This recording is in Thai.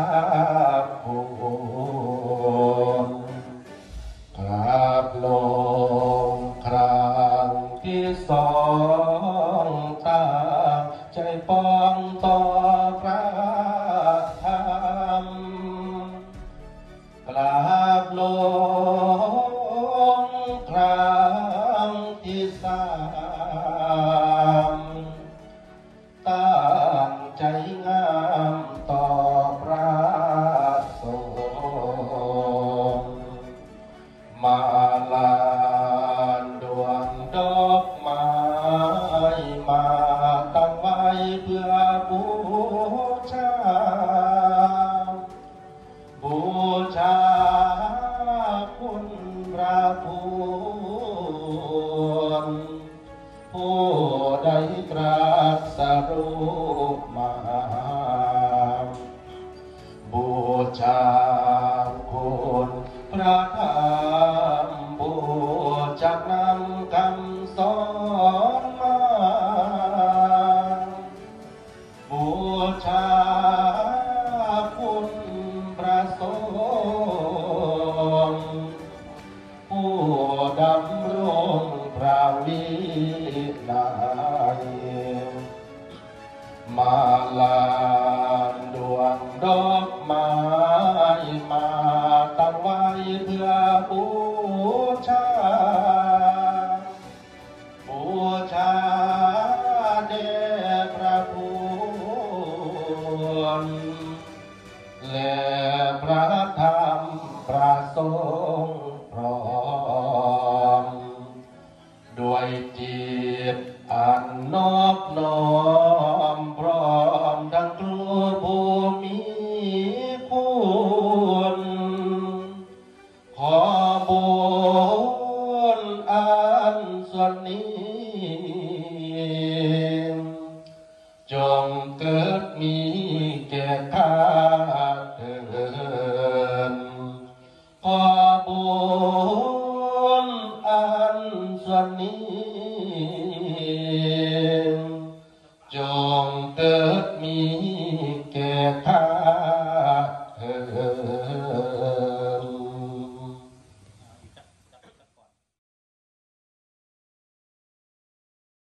ภูมิกราบลงครั้งที่สองตาใจปองต่อพระธรรมกราบลงครั้งที่สามตั้งใจงามต่อพระสงฆ์มาลานดวงดอกไม้มาตั้งไว้เพื่อบูชาบูชาคุณพระคุณผู้ใดตรัสรู้มาบูชาคุณพระธรรมบูชานำคำสอนมาบูชาคุณพระสงฆ์ผู้ดำรงพระวินัยมาลานดวงดอกไม้มาตั้งไว้เพื่อบูชาบูชาแด่พระคุณและพระธรรมพระสงฆ์พร้อมด้วยจิตอันนอบน้อม